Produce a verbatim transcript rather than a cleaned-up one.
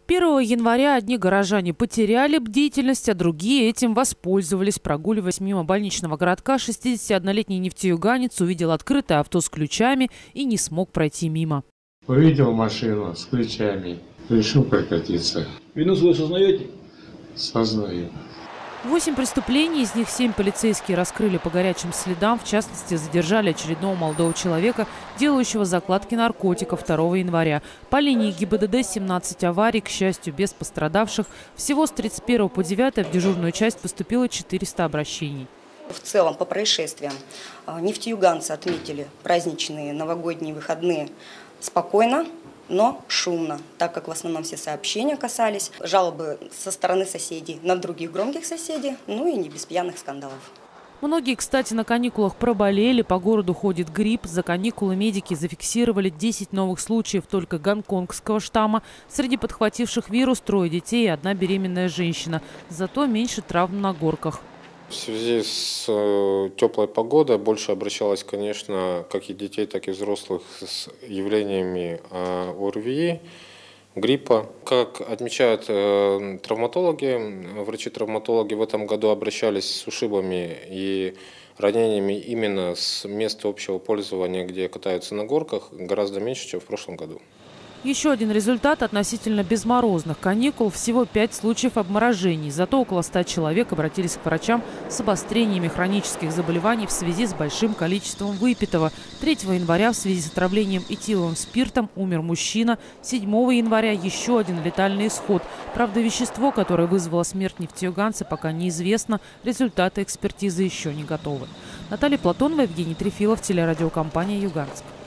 первого января одни горожане потеряли бдительность, а другие этим воспользовались. Прогуливаясь мимо больничного городка, шестидесятиоднолетний нефтеюганец увидел открытое авто с ключами и не смог пройти мимо. Увидел машину с ключами, решил прокатиться. Вину свою сознаете? Сознаю. Восемь преступлений, из них семь полицейские раскрыли по горячим следам. В частности, задержали очередного молодого человека, делающего закладки наркотиков второго января. По линии ГИБДД семнадцать аварий, к счастью, без пострадавших. Всего с тридцать первого по девятое в дежурную часть поступило четыреста обращений. В целом по происшествиям нефтеюганцы отметили праздничные новогодние выходные спокойно, но шумно, так как в основном все сообщения касались жалобы со стороны соседей на других громких соседей, ну и не без пьяных скандалов. Многие, кстати, на каникулах проболели, по городу ходит грипп. За каникулы медики зафиксировали десять новых случаев только гонконгского штамма. Среди подхвативших вирус трое детей и одна беременная женщина. Зато меньше травм на горках. В связи с теплой погодой больше обращалось, конечно, как и детей, так и взрослых с явлениями ОРВИ, гриппа. Как отмечают травматологи, врачи-травматологи в этом году обращались с ушибами и ранениями именно с места общего пользования, где катаются на горках, гораздо меньше, чем в прошлом году. Еще один результат относительно безморозных каникул. Всего пять случаев обморожений. Зато около ста человек обратились к врачам с обострениями хронических заболеваний в связи с большим количеством выпитого. третьего января в связи с отравлением этиловым спиртом умер мужчина. седьмого января еще один летальный исход. Правда, вещество, которое вызвало смерть нефтеюганца, пока неизвестно. Результаты экспертизы еще не готовы. Наталья Платонова, Евгений Трефилов, телерадиокомпания «Юганск».